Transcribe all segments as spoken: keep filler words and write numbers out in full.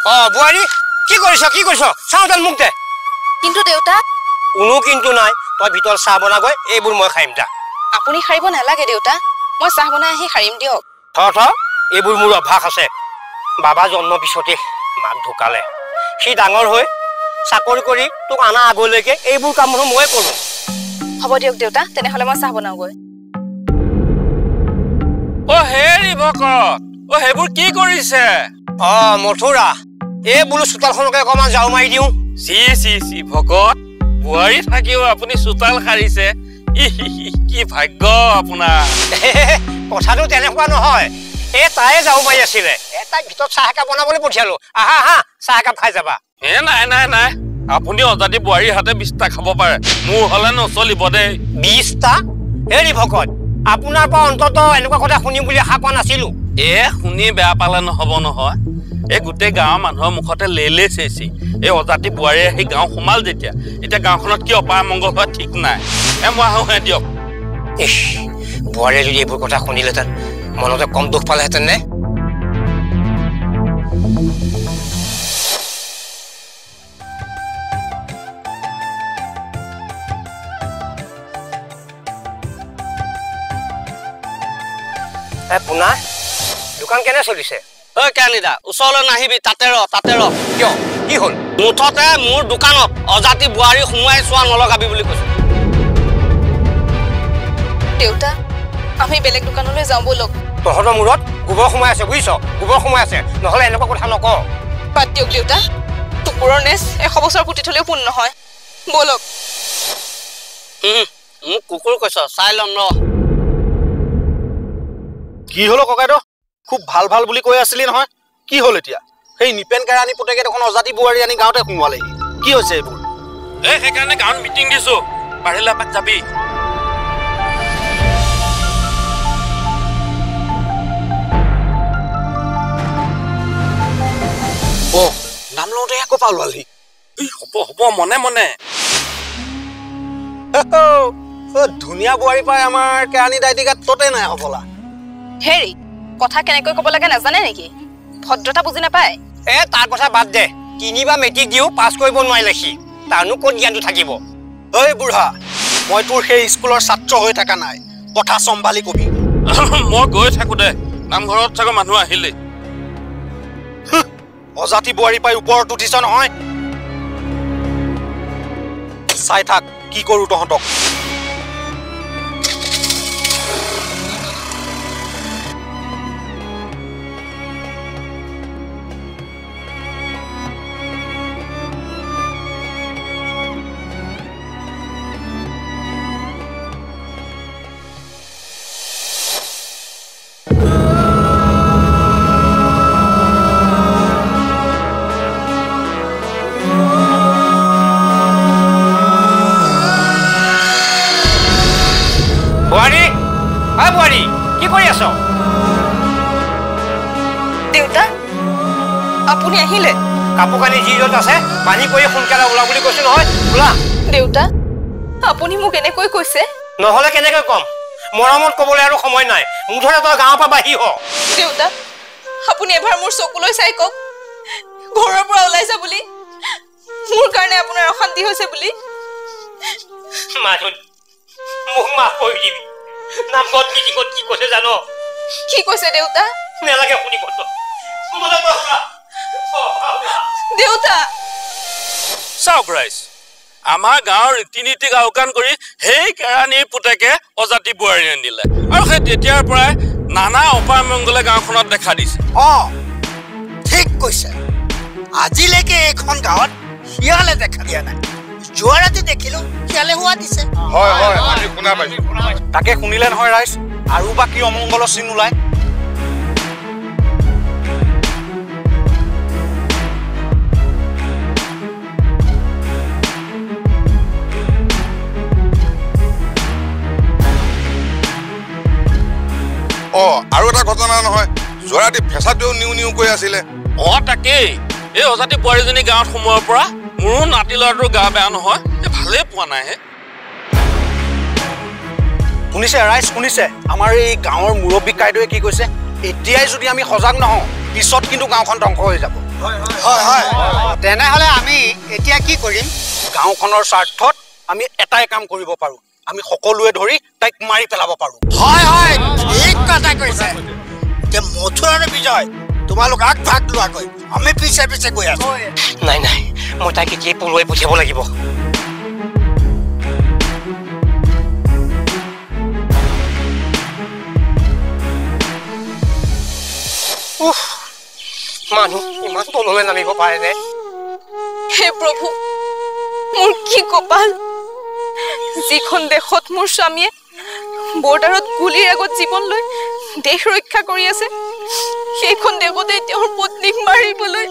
অ বুৱাৰী কি কৰিছ কি কৰিছ চাওঁতান মোক দে কিন্তু দেউতা কোনো কিন্তু নাই তই ভিতৰত চাহ বনাগৈ এইবোৰ মই খাইম যা আপুনি খাৰিব নালাগে দেউতা মই চাহ বনাই আহি খাৰিম দিয়ক থ থ এইবোৰ মোৰ অভ্যাস আছে বাবা জন্ম পিছতে মাক ঢুকালে সি ডাঙৰ হৈ চাকৰি কৰি তোক আনা আগলৈকে এইবোৰ কামবোৰ মই কৰোঁ হ'ব দিয়ক দেউতা তেনেহ'লে মই চাহ বনাওগৈ অ হেৰি ভকত অ সেইবোৰ কি কৰিছে অ মথুৰা এই বোলো চোতালখনকে অকণমান যাও মাৰি দিওঁ চি চি চি ভকত বোৱাৰী থাকিও আপুনি চোতাল সাৰিছে কি ভাগ্য আপোনাৰ কথাটো তেনেকুৱা নহয় এই তাই যাও মাৰি আছিলে এই তাইক ভিতৰত চাহ একাপ বনাবলৈ পঠিয়ালো আহা আহা চাহ একাপ খাই যাবা এ নাই নাই নাই আপুনি অজাতি বোৱাৰীৰ হাতে বিছটা খাব পাৰে মোৰ হ'লে নচলিব দেই বিছটা হেৰি ভকত আপোনাৰ পৰা অন্তত এনেকুৱা কথা শুনিম বুলি আশা কৰা নাছিলো এ শুনি বেয়া পালে নহ'ব নহয় এই গোটেই গাঁৱৰ মানুহৰ মুখতে লেলে চেচি এই অজাতি বোৱাৰী আহি গাঁও সোমাল যেতিয়া এতিয়া গাঁওখনত কি অপায় মংগল হয় ঠিক নাই এ মই আহোঁহে দিয়ক ইস বোৱাৰীয়ে যদি এইবোৰ কথা শুনিলেহেঁতেন মনতে কম দুখ পালেহেঁতেন নে পুনা দোকান কেনে চলিছে ঐ কেনিদা ওচৰলৈ নাহিবি তাতে ৰ তাতে ৰ কিয় কি হ'ল মুঠতে মোৰ দোকানত অজাতি বোৱাৰী সোমোৱাই চোৱা নলগাবি বুলি কৈছে দেউতা আমি বেলেগ দোকানলৈ যাওঁ বলক তহঁতৰ মূৰত গোবৰ সোমাই আছে বুজিছ গোবৰ সোমাই আছে নহ'লে এনেকুৱা কথা নকওঁ বাদ দিয়ক দেউতা টুকুৰৰ নেচ এশ বছৰ পুতি থলেও পোন নহয় বলক মোক কুকুৰ কৈছ চাই ল'ম ৰ কি হলো ককাইদেউ খুব ভাল ভাল বুলি কৈ আছিলি নহয় কি হল এতিয়া সেই নিপেন কেৰাণী পুতেকে দেখোন অজাতি বোৱাৰী আনি গাঁৱতে সোমোৱালেহি কি হৈছে এইবোৰ এই সেইকাৰণে গাঁৱত মিটিং দিছো পাৰিলে এপাক যাবি অ নাম লওঁতে আকৌ পালোৱালি হ'ব হ'ব মনে মনে ধুনীয়া বোৱাৰী পাই আমাৰ কেৰাণী দায়িত্ব ততে নাই হবলা হেৰি কথা কেনেকৈ ক'ব লাগে নাজানে নেকি ভদ্ৰতা বুজি নাপায় এ তাৰ কথা বাদ দে তিনিবাৰ মেট্ৰিক দিও পাছ কৰিব নোৱাৰিলে সি তাৰনো ক'ত জ্ঞানটো থাকিব ঐ বুঢ়া মই তোৰ সেই স্কুলৰ ছাত্ৰ হৈ থকা নাই কথা চম্ভালি কবি মই গৈ থাকো দে নামঘৰত চাগৈ মানুহ আহিলে অজাতি বোৱাৰী পাই ওপৰত উঠিছ নহয় চাই থাক কি কৰো তহঁতক বুৱাৰী হা বুৱাৰী কি কৰি আছ দেউতা আপুনি আহিলে কাপোৰ কানি যি য'ত আছে পানী কৰি সোনকালে ওলা বুলি কৈছো নহয় ওলা দেউতা আপুনি মোক এনেকৈ কৈছে নহ'লে কেনেকৈ কম মৰমত ক'বলৈ আৰু সময় নাই মুঠতে তই গাঁৱৰ পৰা বাহিৰ হ দেউতা আপুনি এবাৰ মোৰ চকুলৈ চাই কওক ঘৰৰ পৰা ওলাইছা বুলি মোৰ কাৰণে আপোনাৰ অশান্তি হৈছে বুলি মাধুত মোক মাফ কৰি দিবি নামঘৰত মিটিঙত কি কৈছে জানো কি কৈছে দেউতা নেলাগে শুনিব দেউতা চাওক ৰাইজ আমাৰ গাঁৱৰ ৰীতি নীতিক আওকাণ কৰি সেই কেৰাণীৰ পুতেকে অজাতি বোৱাৰী আনিলে আৰু সেই তেতিয়াৰ পৰাই নানা অপায় মংগলে গাঁওখনত দেখা দিছে অ ঠিক কৈছে আজিলৈকে এইখন গাঁৱত শিয়ালে দেখা দিয়া নাই যোৱা ৰাতি দেখিলো শিয়ালে হোৱা দিছে হয় হয় আমি শুনা পাইছো তাকে শুনিলে নহয় ৰাইজ আৰু বাকী অমংগলৰ চিন ওলাই অ আৰু এটা ঘটনা নহয় জৰাটি ফেঁচাটোও নিউ নিউ কৈ আছিলে অ তাকেই এই অজাতি বোৱাৰীজনী গাঁৱত সোমোৱাৰ পৰা মোৰো নাতি ল'ৰাটোৰ গা বেয়া নহয় এই ভালেই পোৱা নাই হে শুনিছে ৰাইজ শুনিছে আমাৰ এই গাঁৱৰ মুৰব্বী কাইদেৱে কি কৈছে এতিয়াই যদি আমি সজাগ নহওঁ পিছত কিন্তু গাঁওখন ধ্বংস হৈ যাব হয় হয় তেনেহ'লে আমি এতিয়া কি কৰিম গাঁওখনৰ স্বাৰ্থত আমি এটাই কাম কৰিব পাৰোঁ আমি সকলোৱে ধৰি তাইক মাৰি পেলাব পাৰোঁ হয় হয় ঠিক কথা কৈছে যে মথুৰ আৰু বিজয় তোমালোক আগভাগ লোৱাকৈ আমি পিছে পিছে গৈ আছো নাই নাই মই তাইক এতিয়াই পলুৱাই পঠিয়াব লাগিব মানুহ ইমান তললৈ নামিব পাৰেনে হে প্ৰভু মোৰ কি কপাল যিখন দেশত মোৰ স্বামীয়ে বৰ্ডাৰত গুলিৰ আগত জীৱন লৈ দেশ ৰক্ষা কৰি আছে সেইখন দেশতে তেওঁৰ পত্নীক মাৰিবলৈ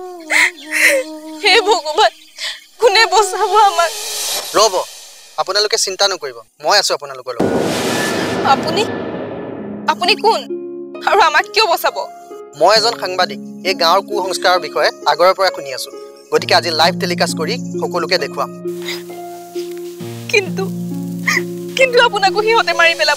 হে ভগৱান কোনে বচাব আমাক ৰ'ব আপোনালোকে চিন্তা নকৰিব মই আছো আপোনালোকৰ লগত আপুনি আপুনি কোন আৰু আমাক কিয় বচাব মই এজন সাংবাদিক এই গাঁৱৰ কুসংস্কাৰৰ বিষয়ে আগৰৰ পৰা শুনি আছো গতিকে আজি লাইভ টেলিকাষ্ট কৰি সকলোকে দেখুৱাম কিন্তু কিন্তু আপোনাকো সিহঁতে মাৰি পেলাব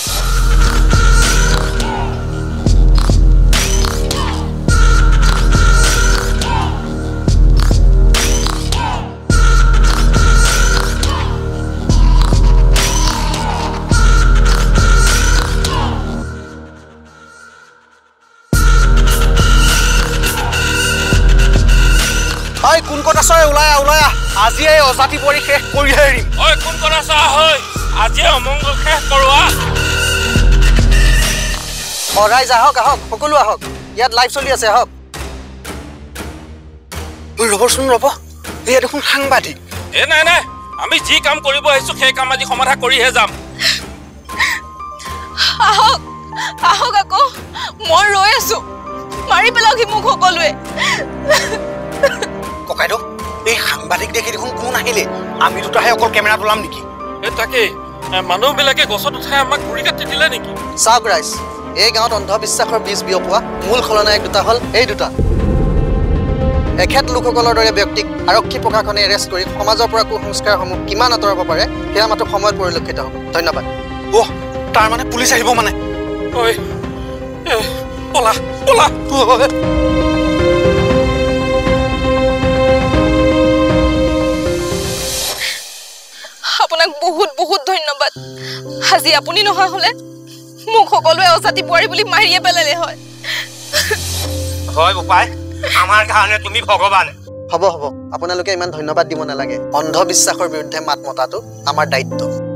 ঐ কোন ক'ত আছ ওলাই আহ ওলাই আহ আজি এই অজাতি বোৱাৰী শেষ কৰিহে এৰিম ঐ কোন ক'ত আছ হয় আজি অমংগল শেষ কৰোৱা অ ৰাইজ আহক আহক সকলো আহক ইয়াত লাইভ চলি আছে আহক ৰ'বচোন ৰ'ব এয়া দেখোন সাংবাদিক এ নাই নাই আমি যি কাম কৰিব আহিছো সেই কাম আজি সমাধা কৰিহে যাম আহক আহক আকৌ মই ৰৈ আছো মাৰি পেলাওক সি মোক সকলোৱে ককাইদেউ এই সাংবাদিক দেখি দেখোন কোন আহিলে আমি দুটাহে অকল কেমেৰা তোলাম নেকি এই তাকেই মানুহবিলাকে গছত উঠাই আমাক গুৰি কাটি দিলে নেকি চাওক ৰাইজ এই গাঁৱত অন্ধবিশ্বাসৰ বীজ বিয়পোৱা মূল খলনায়ক দুটা হ'ল এই দুটা এখেত লোকসকলৰ দৰে ব্যক্তিক আৰক্ষী প্ৰশাসনে এৰেষ্ট কৰি সমাজৰ পৰা কুসংস্কাৰসমূহ কিমান আঁতৰাব পাৰে সেয়া মাত্ৰ সময়ত পৰিলক্ষিত হ'ব ধন্যবাদ অহ তাৰ মানে পুলিচ আহিব মানে ঐ পলা পলা আপোনাক বহুত বহুত ধন্যবাদ আজি আপুনি নহা হলে মোক সকলোৱে অজাতি বোৱাৰী বুলি মাৰিয়ে পেলালে হয় হয় বোপাই আমাৰ কাৰণে তুমি ভগৱান হ'ব হ'ব আপোনালোকে ইমান ধন্যবাদ দিব নালাগে অন্ধবিশ্বাসৰ বিৰুদ্ধে মাত মতাটো আমাৰ দায়িত্ব